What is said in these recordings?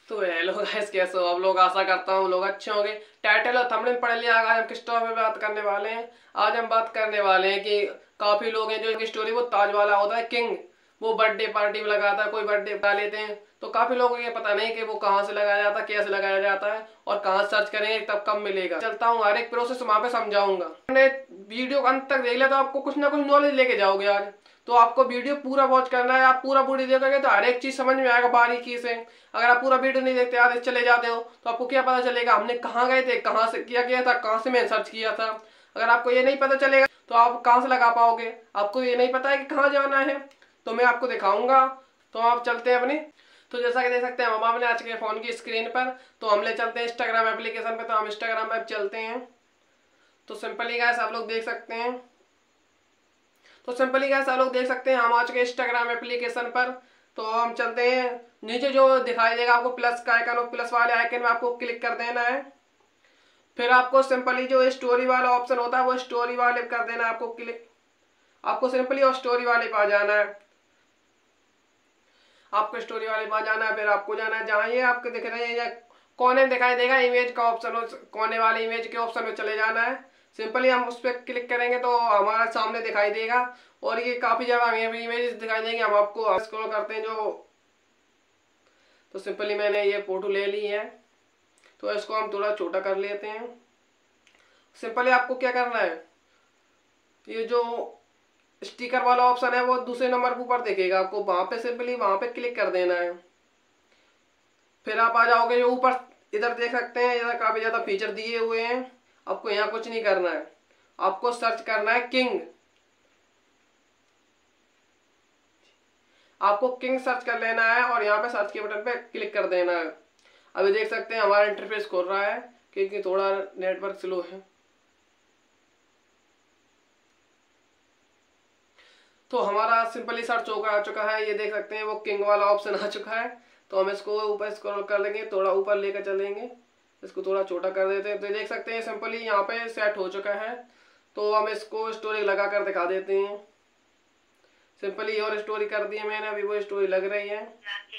तो hello guys, कैसे हो आप लोग। आशा करता हूँ लोग अच्छे होंगे। टाइटल और थंबनेल पढ़ लिया। आज हम किस टॉपिक पे बात करने वाले हैं। आज हम बात करने वाले हैं कि काफी लोग हैं जो इनकी स्टोरी वो ताज वाला होता है किंग, वो बर्थडे पार्टी में लगाता है, कोई बर्थडे बता लेते हैं। तो काफी लोगों को ये पता नहीं कि वो कहाँ से लगाया जाता है, कैसे लगाया जाता है और कहाँ सर्च करेंगे तब कब मिलेगा। चलता हूँ, हर एक प्रोसेस वहां पे समझाऊंगा। मैंने वीडियो को अंत तक देख लिया तो आपको कुछ ना कुछ नॉलेज लेके जाओगे आज। तो आपको वीडियो पूरा वॉच करना है। आप पूरा वीडियो देखोगे तो हर एक चीज समझ में आएगा बारीकी से। अगर आप पूरा वीडियो नहीं देखते आधे चले जाते हो तो आपको क्या पता चलेगा हमने कहाँ गए थे, कहाँ से किया गया था, कहाँ से मैंने सर्च किया था। अगर आपको ये नहीं पता चलेगा तो आप कहाँ से लगा पाओगे। आपको ये नहीं पता है कि कहाँ जाना है तो मैं आपको दिखाऊंगा। तो आप चलते हैं अपने। तो जैसा कि देख सकते हैं हम अपने आज के फोन की स्क्रीन पर। तो हम ले चलते हैं इंस्टाग्राम एप्लीकेशन पे। तो हम इंस्टाग्राम ऐप चलते हैं। तो सिंपली गाइस आप लोग देख सकते हैं। तो सिंपली गाइस आप लोग देख सकते हैं हम आ चुके इंस्टाग्राम एप्लीकेशन पर। तो हम चलते हैं। नीचे जो दिखाई देगा आपको प्लस का आइकन, प्लस वाले आइकन में आपको क्लिक कर देना है। फिर आपको सिंपली जो स्टोरी वाला ऑप्शन होता है वो स्टोरी वाले कर देना है आपको क्लिक। आपको सिंपली और स्टोरी वाले पर जाना है। आपको स्टोरी वाले पर जाना है। फिर आपको जाना है जहाँ ये आपको दिख रहे हैं कोने में दिखाई देगा इमेज का ऑप्शन, कोने वाले इमेज के ऑप्शन में चले जाना है। सिंपली हम उस पर क्लिक करेंगे तो हमारा सामने दिखाई देगा और ये काफी जगह हमें इमेज दिखाई देंगे। हम आपको स्क्रॉल करते हैं जो। तो सिंपली मैंने ये फोटो ले ली है तो इसको हम थोड़ा छोटा कर लेते हैं। सिंपली आपको क्या करना है, ये जो स्टिकर वाला ऑप्शन है वो दूसरे नंबर के ऊपर दिखेगा आपको, वहां पे सिंपली वहां पे क्लिक कर देना है। फिर आप आ जाओगे जो ऊपर, इधर देख सकते हैं इधर काफी ज्यादा फीचर दिए हुए हैं। आपको यहाँ कुछ नहीं करना है, आपको सर्च करना है किंग। आपको किंग सर्च कर लेना है और यहाँ पे सर्च के बटन पे क्लिक कर देना है। अभी देख सकते हैं हमारा इंटरफेस खोल रहा है क्योंकि थोड़ा नेटवर्क स्लो है। तो हमारा सिंपली सर्च होकर आ चुका है। ये देख सकते हैं वो किंग वाला ऑप्शन आ चुका है। तो हम इसको ऊपर स्क्रॉल कर लेंगे, थोड़ा ऊपर लेकर चलेंगे, इसको थोड़ा छोटा कर देते हैं। तो देख सकते हैं सिंपली यहाँ पे सेट हो चुका है। तो हम इसको स्टोरी लगा कर दिखा देते हैं। सिंपली और स्टोरी कर दी है मैंने, अभी वो स्टोरी लग रही है।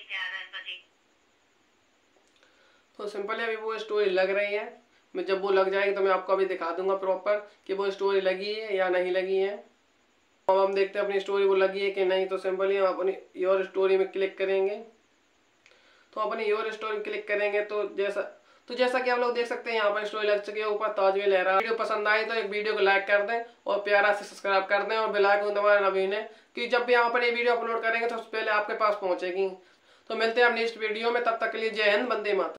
तो सिंपली अभी वो स्टोरी लग रही है। मैं जब वो लग जाएगी तो मैं आपको अभी दिखा दूंगा प्रॉपर कि वो स्टोरी लगी है या नहीं लगी है। अब हम देखते हैं अपनी स्टोरी वो लगी है कि नहीं। तो सिंपली हम अपनी योर स्टोरी में क्लिक करेंगे। तो अपनी योर स्टोरी क्लिक करेंगे तो जैसा कि आप लोग देख सकते हैं यहाँ पर स्टोरी लग चुकी है, ऊपर ताज में लहरा। वीडियो पसंद आई तो एक वीडियो को लाइक कर दें और प्यारा से सब्सक्राइब कर दें और बेल आइकन दबाना ना भूलें कि जब भी यहाँ पर ये वीडियो अपलोड करेंगे तो उससे पहले आपके पास पहुंचेगी। तो मिलते हैं हम नेक्स्ट वीडियो में, तब तक के लिए जय हिंद, वंदे मातरम।